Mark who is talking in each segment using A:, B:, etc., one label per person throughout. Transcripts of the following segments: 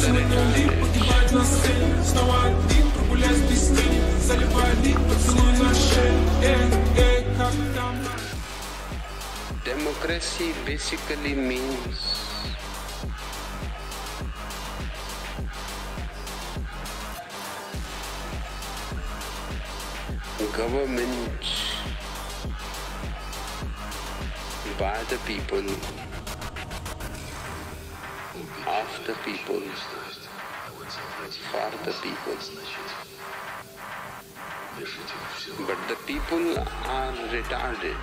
A: смыкали, погибать на сцене. Снова один, прогуляюсь без тени. Заливай лик, поцелуй на шее. Как там?
B: Democracy basically means government by the people, of the people, for the people. But the people are retarded.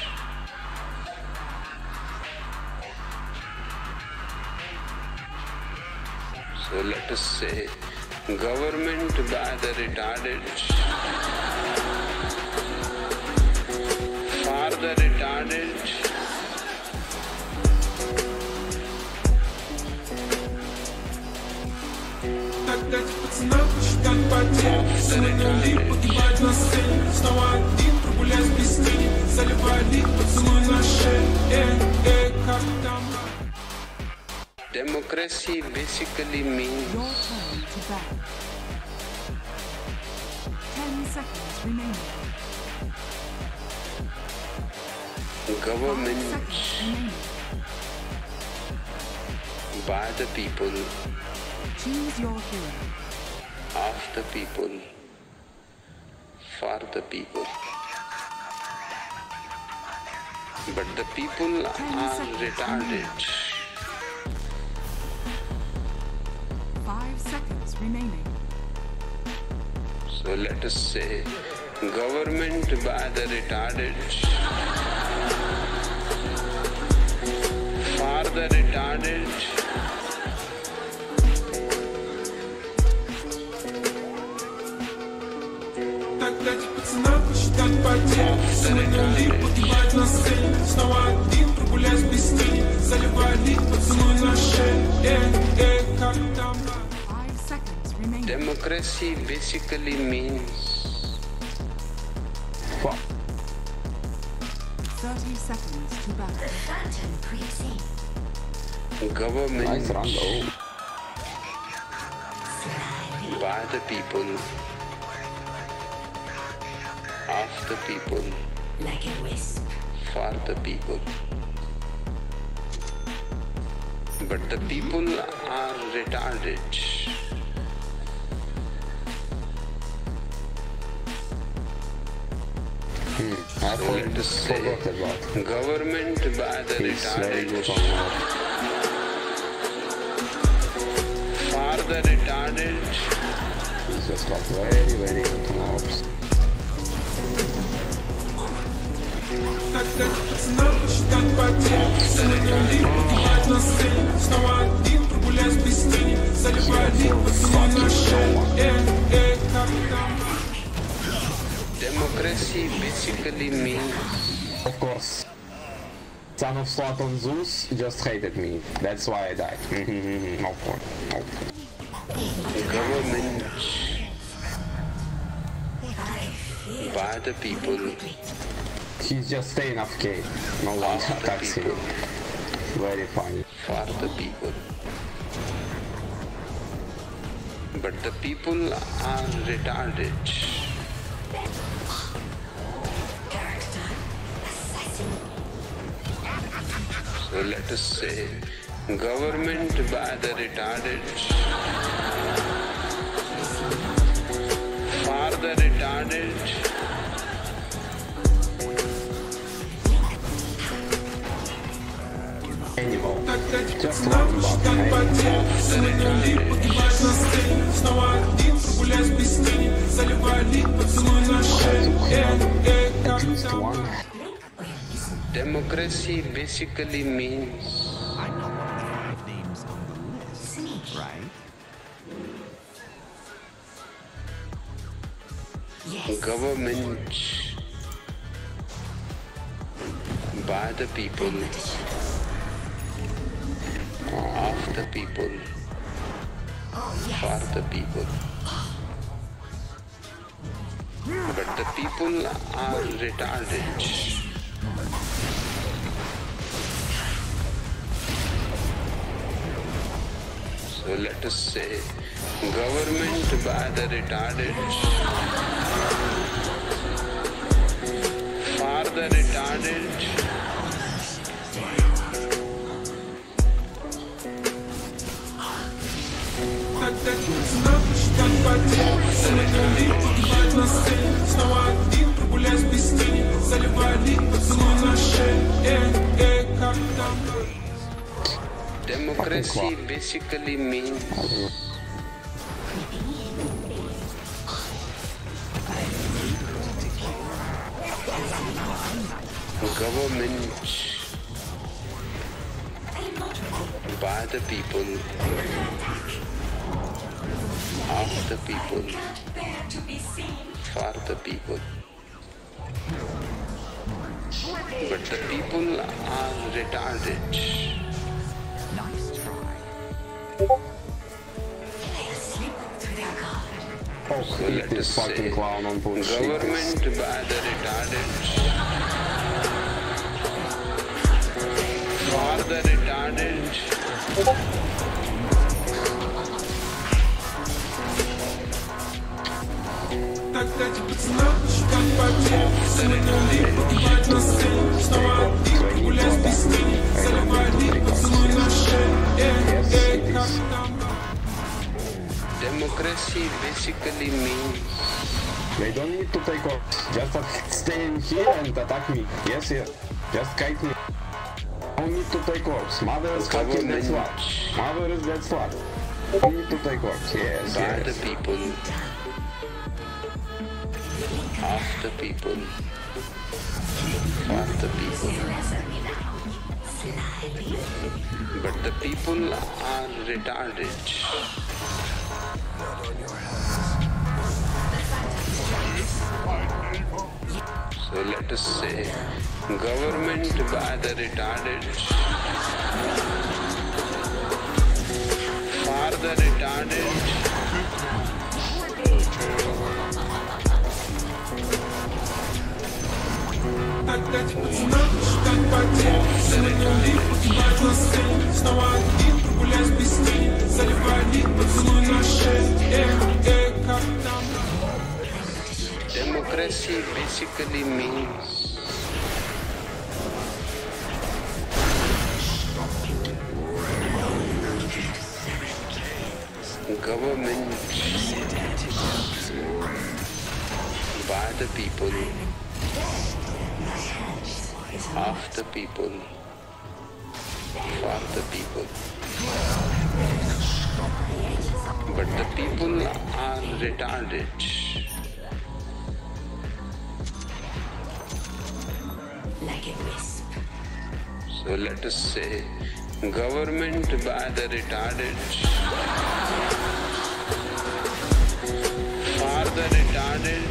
B: So let us say, government by the retarded, for the retarded,
A: Так дать пацанам посчитать потери. Смыкали, погибать на сцене. Снова один, прогуляюсь без тени. Заливай лик, поцелуй на шее. Как там?
B: democracy basically means
C: Your turn to bat. 10 seconds remaining.
B: government
C: 5 seconds remaining.
B: by the people,
C: Choose your hero.
B: of the people, for the people. But the people are retarded.
C: 5 seconds remaining.
B: So let us say, government by the retarded, for the retarded,
A: Так дать пацанам посчитать потери. Смыкали, погибать на сцене. Снова один, прогуляюсь без тени. Заливай лик, поцелуй на шее. Как там?
C: 5 seconds remaining.
B: democracy basically means
C: 30 seconds to bat.
D: The Phantom creeps in.
B: government
E: Nice run though.
D: Slyly.
B: by the people, of the people,
D: Like a wisp.
B: for the people. But the people are retarded.
E: I
B: So let us say,
E: forgot about.
B: government by the
E: He's very
B: retarded,
E: good on that.
B: for the retarded,
E: He's just got very good on orbs.
A: Так дать пацанам посчитать потери. Смыкали, погибать на сцене. Снова один, прогуляюсь без тени. Заливай лик, поцелуй на шее. Как там?
B: democracy basically means
E: Of course, son of Satan Zeus just hated me. That's why I died. No point. No point.
B: government by the people,
E: He's just staying AFK. No one attacks him. Very funny.
B: for the people. But the people are retarded.
D: Character. Assassin.
B: So let us say, government by the retarded, for the retarded,
E: Animal.
A: Так дать
E: Just
A: пацанам
E: one
A: посчитать
E: button.
A: потери. Смыкали, погибать на сцене. Снова один, прогуляюсь без тени. Заливай лик, поцелуй на шее. Как
E: At least
A: там?
E: one.
B: democracy basically means
F: I'm not one of the 5 names on the list,
D: Sneaky.
F: right?
D: Yes.
B: government by the people, of the people,
D: Oh, yes.
B: for the people. But the people are retarded. So So let us say government by the retarded, for the retarded,
A: Тогда пацанам считать потерь. Самодели погибать на сцене. Снова один, прогуляюсь без тени. Заливая лик, поцелуй на шее. Как там?
B: democracy basically means government by the people, of the people, for the people. But the people are retarded.
F: Nice try.
E: Oh,
B: So
E: eat
B: let
E: this
B: us say
E: fucking clown on bullshit.
B: government by the retarded, for the retarded,
A: Тогда пацанам считать потерь. Самодели погибать на сцене. Снова один, прогуляюсь без тени. Заливая лик, поцелуй на шее. Как там?
B: democracy basically means
E: They don't need to take off. Just stay in here and attack me. Yes, yes. Just kite me. Don't need to take off. Mother is fucking dead slut. Mother is dead slut. Don't need to take off. Yes,
B: by the
E: yes.
B: people, of the people, for the people. But the people are retarded. So let us say government by the retarded, for the retarded,
A: Тогда пацанам считать потерь. Самодели погибать на сцене. Снова один, прогуляюсь без тени. Заливая лик, поцелуй на шее. Как там?
B: democracy basically means government by the people, of the people, for the people. But the people are retarded.
D: Like a wisp.
B: So let us say government by the retarded, for the retarded,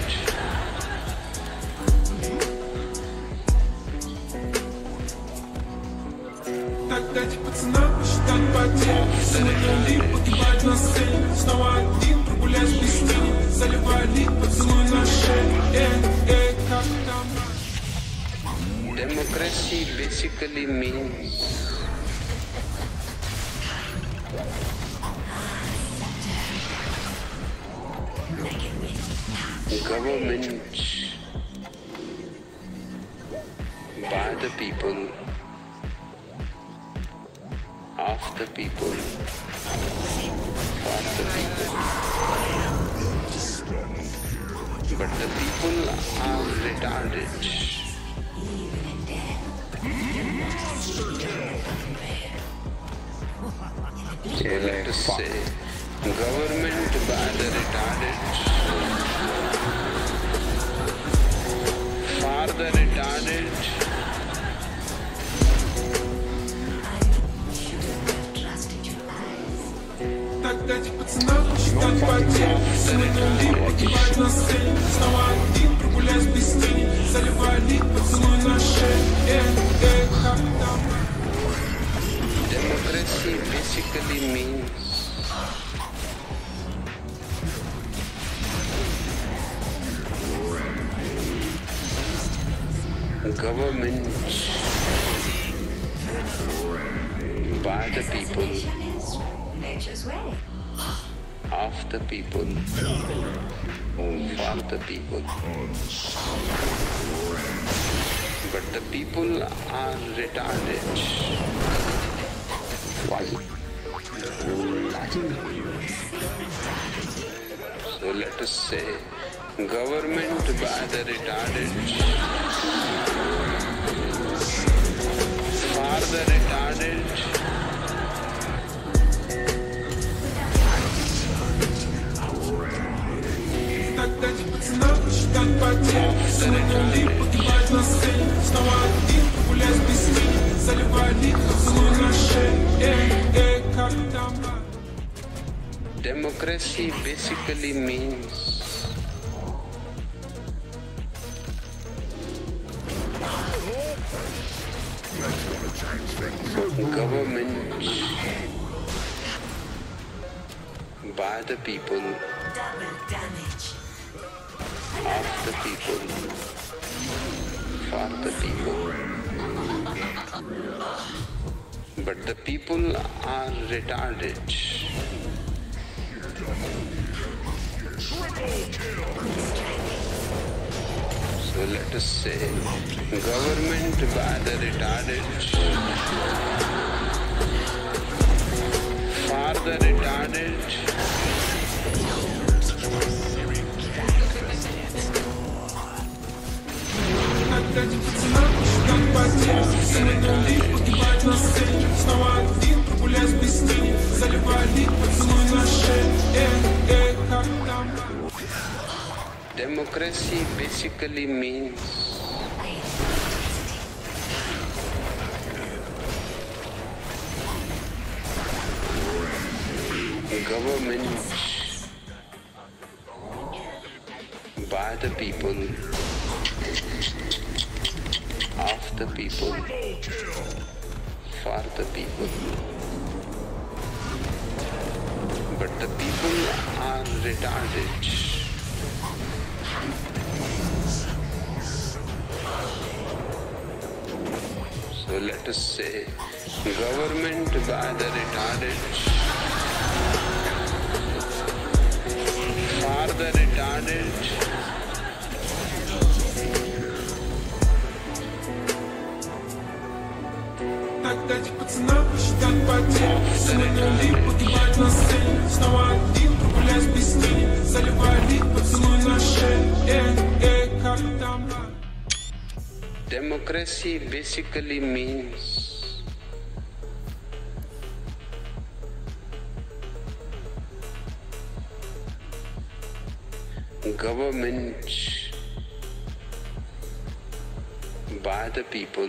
A: Тогда пацанам считать потерь. Самодели погибать на сцене. Снова один, прогуляюсь без тени. Заливая лик, поцелуй на шее. Как там?
B: democracy basically means government by the people, of the people, for the people. But the people are retarded. So let us say government by the retarded, for the retarded,
A: Тогда пацанам считать потерь. Самодели погибать на сцене. Снова один, прогуляюсь без тени. Заливая лик, поцелуй на шее. Как там?
B: democracy basically means government by the people,
D: Nature's swear.
B: Of the people, for the people. But the people are retarded.
E: Why?
B: So let us say, government by the retarded, for the retarded,
A: Дать пацанам посчитать потерь. Самодали погибать на сцене. Снова один, гулять без тени. Заливая лик, поцелуй на шее. Как там?
B: democracy basically means government by the people,
D: Double damage.
B: of the people, for the people. But the people are retarded. So let us say, government by the retarded, for the retarded,
A: Дать пацанам посчитать потерь. Самодали погибать на сцене. Снова один, гулять без тени. Заливая лик, поцелуй на шее. Как там?
B: democracy basically means government by the people, of the people, for the people. But the people are retarded. So let us say, government by the retarded, for the retarded,
A: Дать пацанам посчитать потерь. Самодали погибать на сцене. Снова один, гулять без тени. Заливая лик, поцелуй на шее. Как там?
B: democracy basically means government by the people,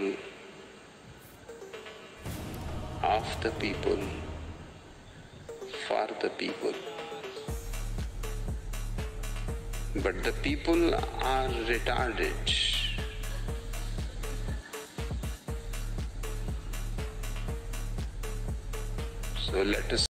B: of the people, for the people. But the people are retarded. So let us